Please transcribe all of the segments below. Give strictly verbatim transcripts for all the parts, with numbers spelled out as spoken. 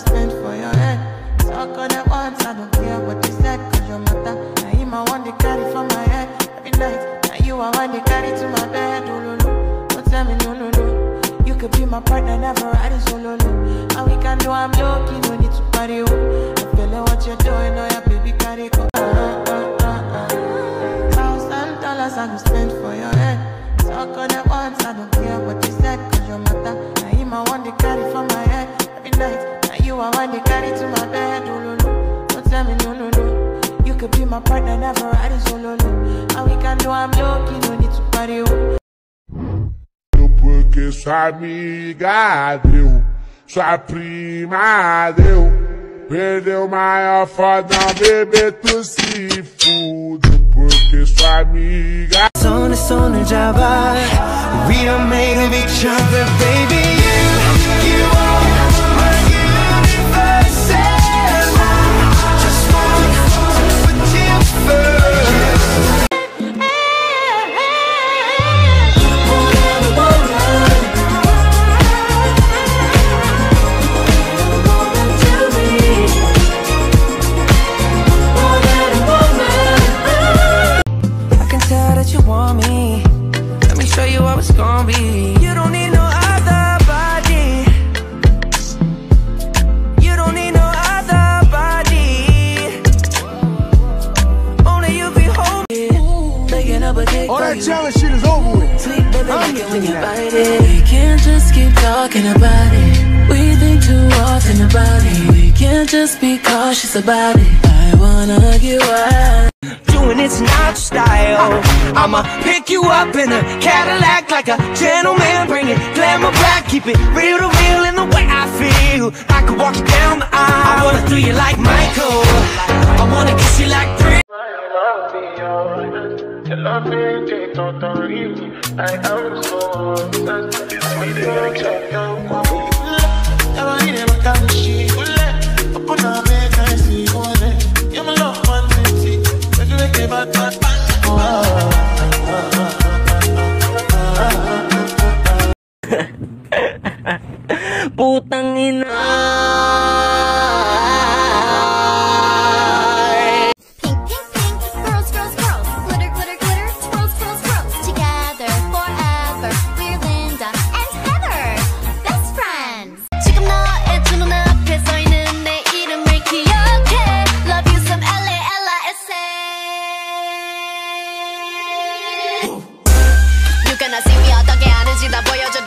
spend for your head. Talk on it once, I don't care what you said, cause your matter. Now you my one they carry from my head every night. Now you are one they carry to my bed. Oh, no, no. Don't tell me no, no, no. You could be my partner, never riding solo. And we can do, I'm lucky, no need to party. Oh. I feel like what you're doing, oh yeah, baby, carry go. Uh, uh, uh, uh. Thousand dollars I can spend for your head. Talk on it once, I don't care what you said, cause your matter. Now you my one they carry from my head every night. Now you are one they carry to my bed. Oh, no, no. Don't tell me no, no, no. You could be my partner, never riding solo. And we can do, I'm lucky, no need to party. Oh. Porque sua amiga deu, sua prima deu, perdeu maior fodão, bebê, tu se fude. Porque sua amiga 손에 손을 잡아 We are made of each other, baby. You, you are my universe, and I just want to put you first. You want me, let me show you how it's gonna be. You don't need no other body. You don't need no other body. Only you be holding, making up a cake. All that jealous shit is over with. Sweet baby, like it when you bite it. We can't just keep talking about it. We think too often about it. We can't just be cautious about it. I wanna get wild. Doing it's not style. I'ma pick you up in a Cadillac like a gentleman. Bring it glamour back, keep it real to real in the way I feel. I could walk you down the aisle. I wanna do you like Michael. I wanna kiss you like three. I am so obsessed. Putang ina. Pink, pink, pink, girls, girls, girls, glitter, glitter, glitter, swirls, swirls, swirls, together forever. We're Linda and Heather, best friends. 지금 너의 두 눈앞에 서 있는 내 이름을 기억해. Love you some L A L I S A. You cannot see me 어떻게 하는지 다 보여줘도.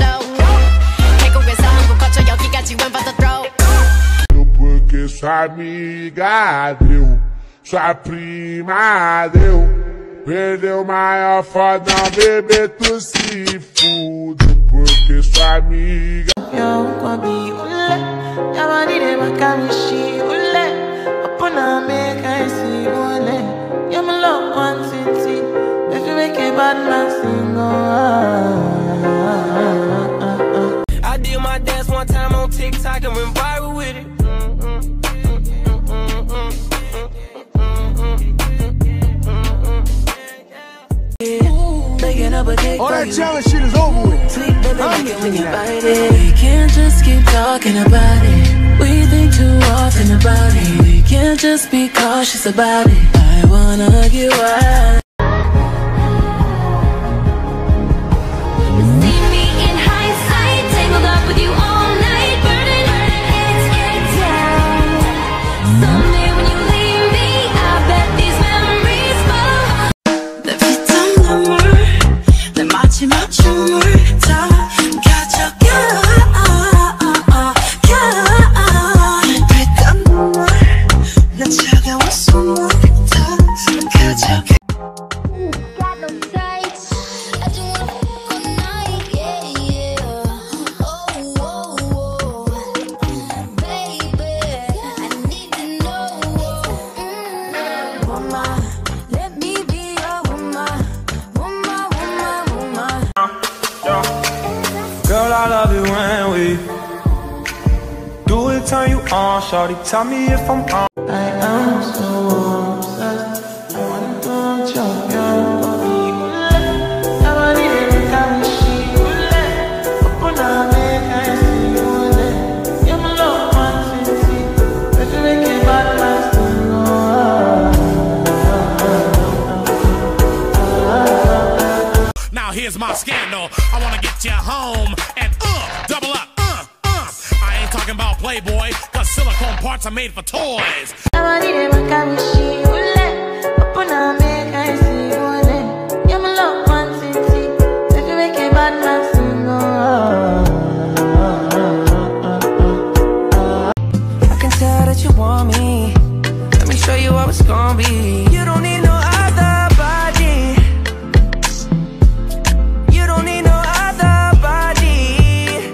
porque sua amiga deu, sua prima deu, perdeu maior fodão, bebê, tu se fude. Porque sua amiga I did my dance one time on TikTok and went viral with it. All that jealous shit is over with. Sweet baby, like it when you bite it. We can't just keep talking about it. We think too often about it. We can't just be cautious about it. I wanna get wild. Girl, I love it when we do it, turn you on, shawty, tell me if I'm on. I am so obsessed. I want to chop your body. I want it to come she open up, make I see you. You're my love, one city. a scandal. I wanna get you home and uh, double up, uh, uh. I ain't talking about Playboy, cause silicone parts are made for toys. I can tell that you want me. Let me show you how it's gonna be. You don't need no other body. You don't need no other body.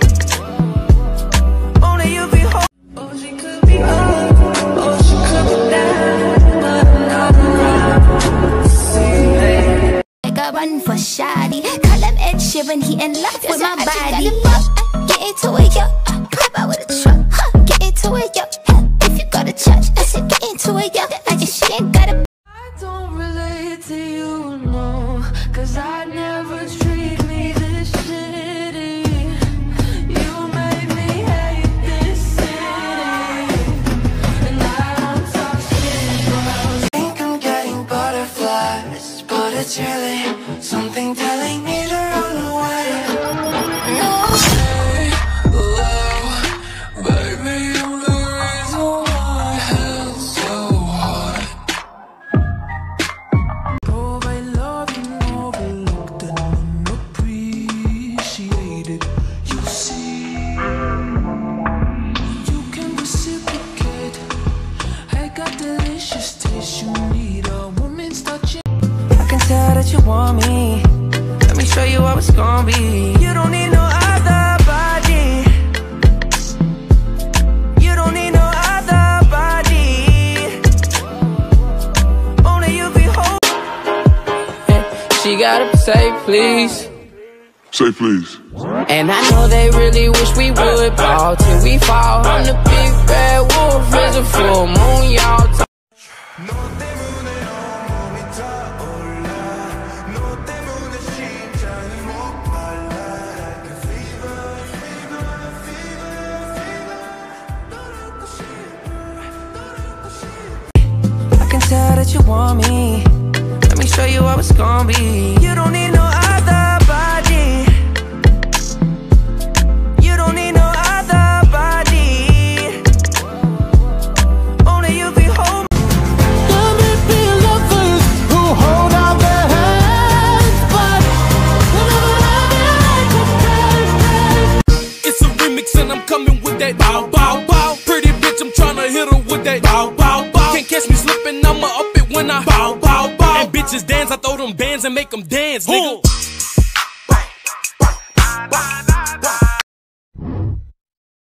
Only you be whole. Oh, she could be up. Oh, she could be down. But I'm around. See, Make a run for shoddy. Call him Ed Sheeran, he in love with my body. Uh, Get into it, yo. Uh, Pop out with a truck. Huh. Get into it, yo. Uh, If you go to church, I said get into it, yo. I just she ain't gotta. I don't relate to you, no. Cause I never treat me this shitty. You made me hate this city. And I don't talk shit, but I think I'm getting butterflies. But it's really something telling me to run away. Baby, I'm the reason why hell's so hard. Oh, I love you, overlooked and unappreciated. You see, you can reciprocate. I got delicious taste. You need a woman's touch. I can tell that you want me. Let me show you how it's gonna be. You don't need no other body. You don't need no other body. Only you be whole. She gotta say please. Say please. And I know they really wish we would ball till we fall. I'm the big bad wolf, it's a full moon, y'all. I can tell that you want me. Let me show you how it's gonna be. You don't need no other body. You don't need no other body. Only you be home. Let me be lovers who hold out their hands, but never love you like a It's a remix and I'm coming with that bow, bow, bow. Pretty bitch, I'm tryna hit her with that bow, bow, bow. Can't catch me slipping, I'ma up it when I bow, bow, bow. And bitches dance, I throw them bands and make them dance, nigga.